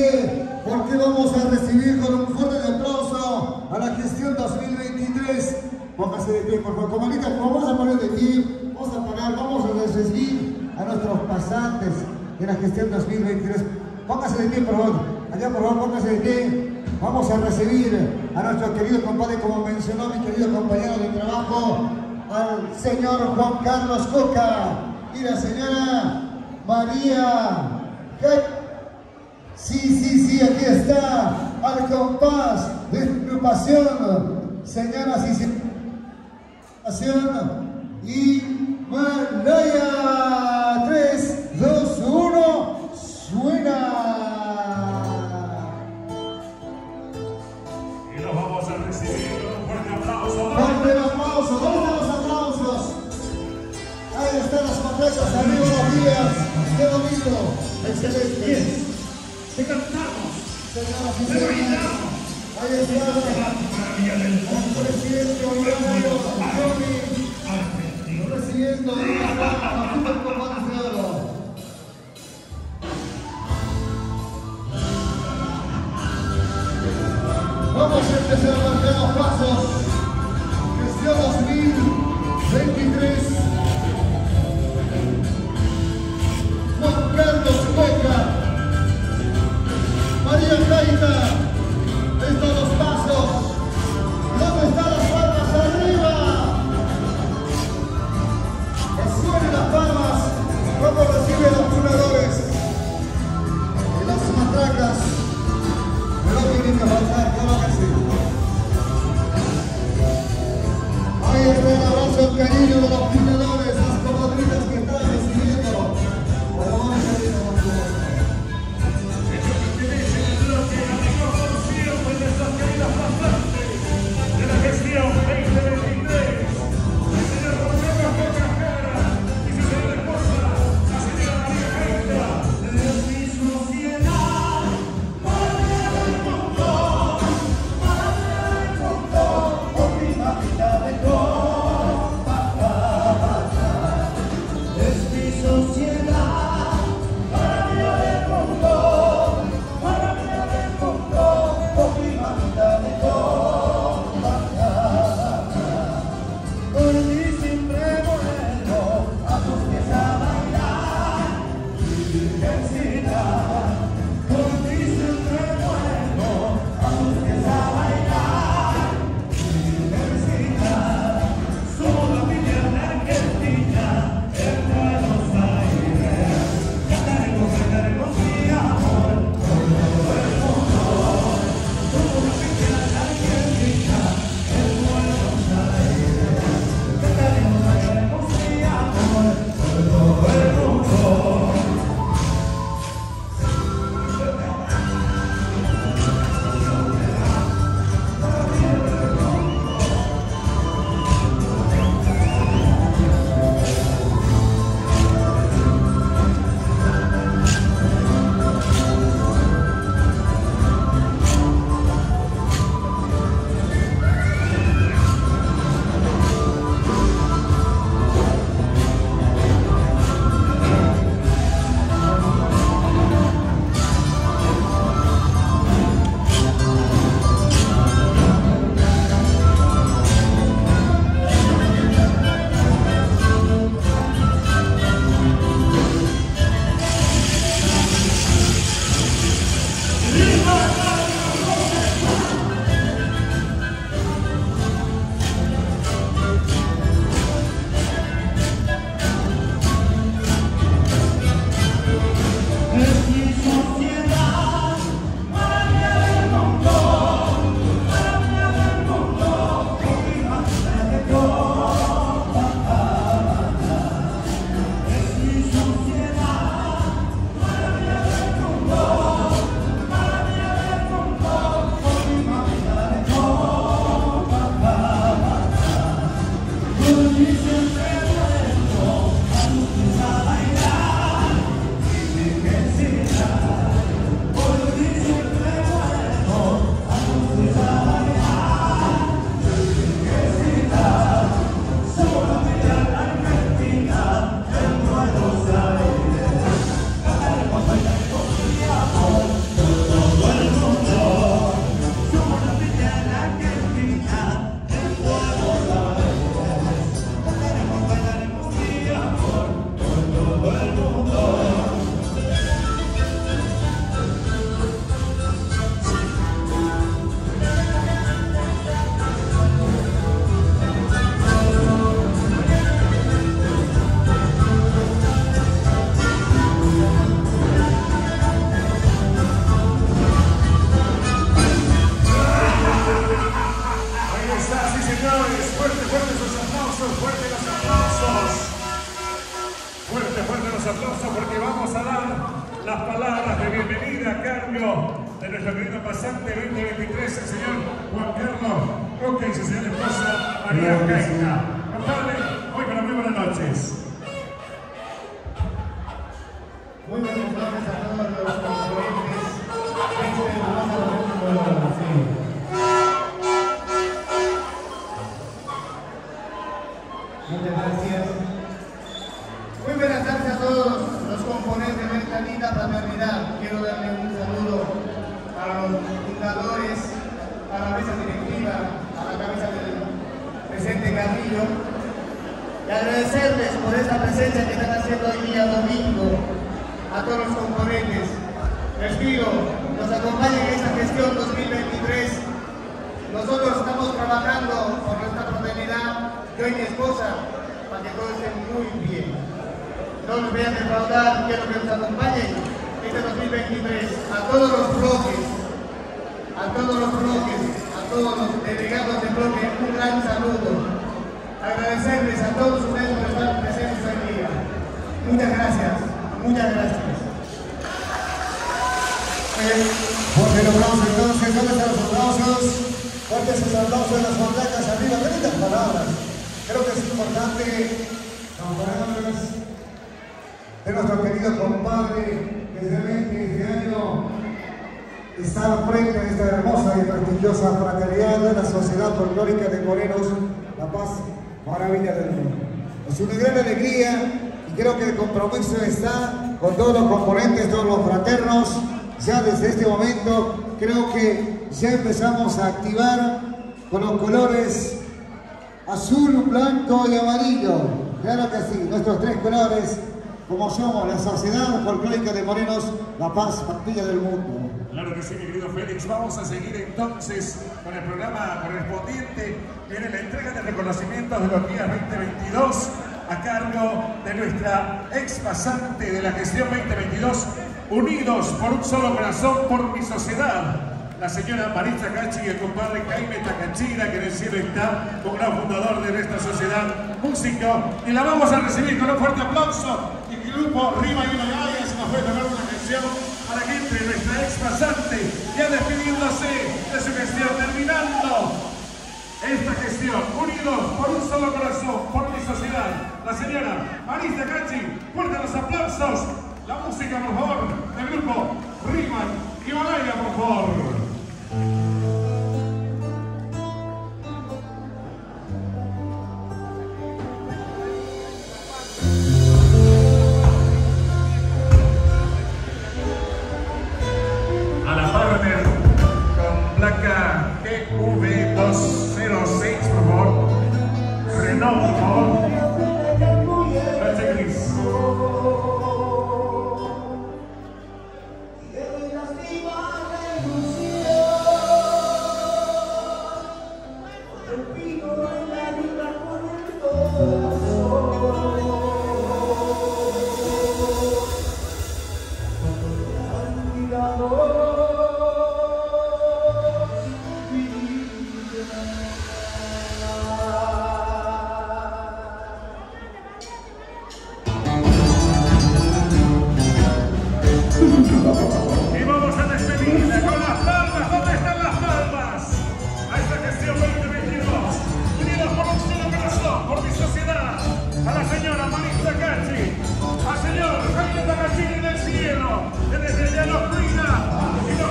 qué? Porque vamos a recibir con un fuerte aplauso a la gestión 2023. Póngase de pie, por favor. Comadita, vamos a poner de pie, vamos a parar, vamos a recibir a nuestros pasantes de la gestión 2023. Póngase de pie, por favor. Allá, por favor, póngase de pie. Vamos a recibir a nuestro querido compadre, como mencionó mi querido compañero de trabajo, al señor Juan Carlos Coca y la señora María. Sí, aquí está, al compás de agrupación, señoras y señores, y Malaya. 3, 2, 1, suena. Y los vamos a recibir con un fuerte aplauso. Fuerte aplauso, ¿dónde están los aplausos? Ahí están los completos, amigos, los días. Qué bonito, excelente. Te cantamos, Señoras y te señores, brindamos. ahí está el presidente Oriano Johnny, recibiendo a Super Combates de Oro. Vamos a empezar a marcar los pasos. Gestión 2023. Juan Carlos Coca, María Caita, estos los pasos. ¿Dónde están las palmas? ¡Arriba! Que suenen las palmas. ¿Cómo reciben los fundadores? Y las matracas. No tienen que faltar, claro que sí. Ahí está el abrazo, el cariño de los fundadores. cargo de nuestro querido pasante 2023, el señor Juan Carlos Roque y su señora esposa María Caina. Compadre, muy buenas noches. Muy buenas noches a todos los componentes. Muchas gracias. Muy buenas tardes a todos los componentes de esta linda fraternidad. Quiero darle un saludo a los fundadores, a la mesa directiva, a la cabeza del presidente Carrillo, y agradecerles por esta presencia que están haciendo hoy día domingo a todos los componentes. Les pido, nos acompañen en esta gestión 2023. Nosotros estamos trabajando por nuestra fraternidad, yo y mi esposa, para que todo esté muy bien. No nos vayan a defraudar, quiero que nos acompañen este 2023 a todos los bloques, a todos los delegados de bloque, un gran saludo. Agradecerles a todos ustedes por estar presentes hoy día. Muchas gracias, muchas gracias. Fuerte el aplauso entonces, ¿dónde están los aplausos? Fuertes esos aplausos de las bancas arriba, qué lindas palabras. Creo que es importante las palabras de nuestro querido compadre que realmente este año está al frente de esta hermosa y prestigiosa fraternidad de la Sociedad Folclórica de Morenos, La Paz, Maravilla del Mundo. Es una gran alegría y creo que el compromiso está con todos los componentes, todos los fraternos. Ya desde este momento creo que ya empezamos a activar con los colores azul, blanco y amarillo. Claro que sí, nuestros tres colores, como somos la Sociedad Folclórica de Morenos, La Paz, Maravilla del Mundo. Claro que sí, mi querido Félix. Vamos a seguir entonces con el programa correspondiente. Viene la entrega de reconocimientos de los días 2022 a cargo de nuestra ex pasante de la gestión 2022, Unidos por un solo corazón, por mi sociedad, la señora Marisa Cachi y el compadre Jaime Takachira, que en el cielo está, como gran fundador de nuestra sociedad, músico, y la vamos a recibir con un fuerte aplauso. Y el grupo Rima y Himalaya se nos puede tocar una canción para que entre nuestra ex pasante, ya despidiéndose de su gestión, terminando esta gestión, unidos por un solo corazón, por mi sociedad, la señora Marisa Cachi. Fuerte los aplausos. La música, por favor, del grupo Rima y Himalaya, por favor. A la partner con placa GV206, por favor. Renault, por favor. Gracias, Cris. Y vamos a despedirla con las palmas. ¿Dónde están las palmas? A esta gestión 2022, unidos por un solo corazón, por mi sociedad, a la señora Marisa Cachi, al señor Jaime Takachira del cielo, que desde allá nos cuida y nos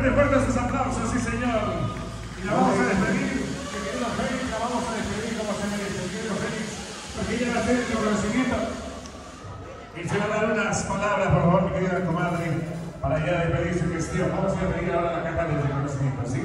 fuerte sus aplausos, sí señor. Y la vamos a despedir, mi querido Félix, la vamos a despedir como se merece, mi querido Félix, porque ella va a hacer el reconocimiento. Y se va a dar unas palabras, por favor, mi querida comadre, para ya despedir su gestión. Vamos a despedir ahora la caja del reconocimiento, ¿sí?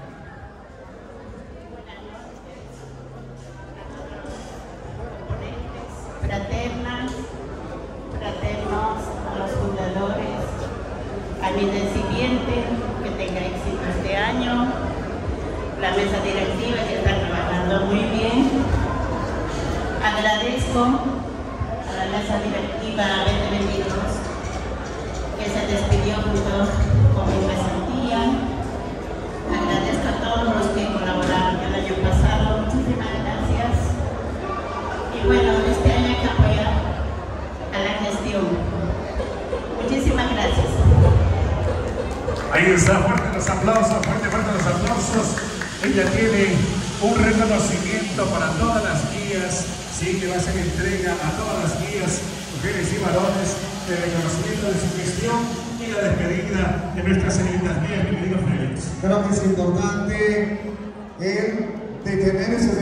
Fraternos, a los fundadores, a mi recipiente, que tenga éxito este año, la mesa directiva que está trabajando muy bien. Agradezco a la mesa directiva 2022 que se despidió junto con mi pasantía. Agradezco a todos los que colaboraron el año pasado, muchísimas gracias. Y bueno, este año hay que apoyar a la gestión. Muchísimas gracias. Ahí está, fuerte los aplausos, fuerte los aplausos. Ella tiene un reconocimiento para todas las guías, sí, que va a ser entrega a todas las guías, mujeres y varones, el reconocimiento de su gestión y la despedida de nuestras señoritas guías, mi querido Félix. Creo que es importante el detener ese